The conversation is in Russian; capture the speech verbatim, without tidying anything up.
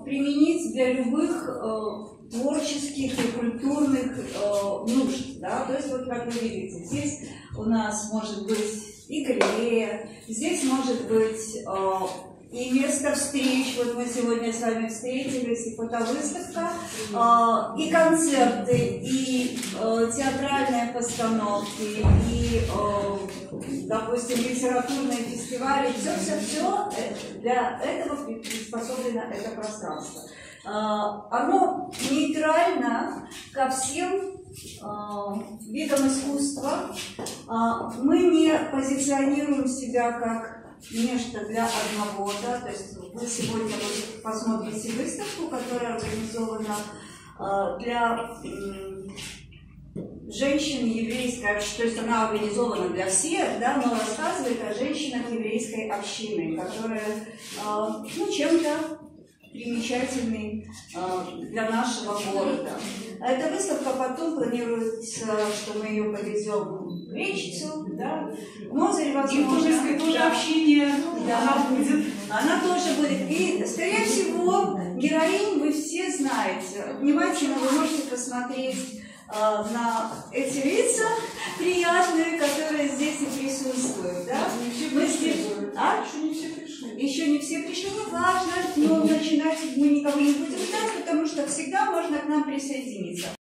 применить для любых э, творческих и культурных э, нужд. Да? То есть, вот как вы видите, здесь у нас может быть и галерея, здесь может быть э, и место встреч, вот мы сегодня с вами встретились, и фотовыставка, э, и концерты, и э, театральные постановки, и, э, допустим, литературные фестивали. Все-все-все для этого приспособлено это пространство. Э, оно нейтрально ко всем видом искусства. Мы не позиционируем себя как нечто для одного, да, то есть вы сегодня вы посмотрите выставку, которая организована для женщин еврейской, то есть она организована для всех, да, но рассказывает о женщинах еврейской общины, которые ну, чем-то примечательный э, для нашего города. Эта выставка потом планируется, что мы ее повезем в Речицу, да? Мозырь, возможно, и тоже да. общение, да. она будет. Она тоже будет. И, скорее всего, героинь вы все знаете. Внимательно вы можете посмотреть э, на эти лица приятные, которые здесь и присутствуют. Да? Мы здесь... А? Еще не все пришли. Еще не все пришли, не важно, но начинать мы никого не будем ждать, потому что всегда можно к нам присоединиться.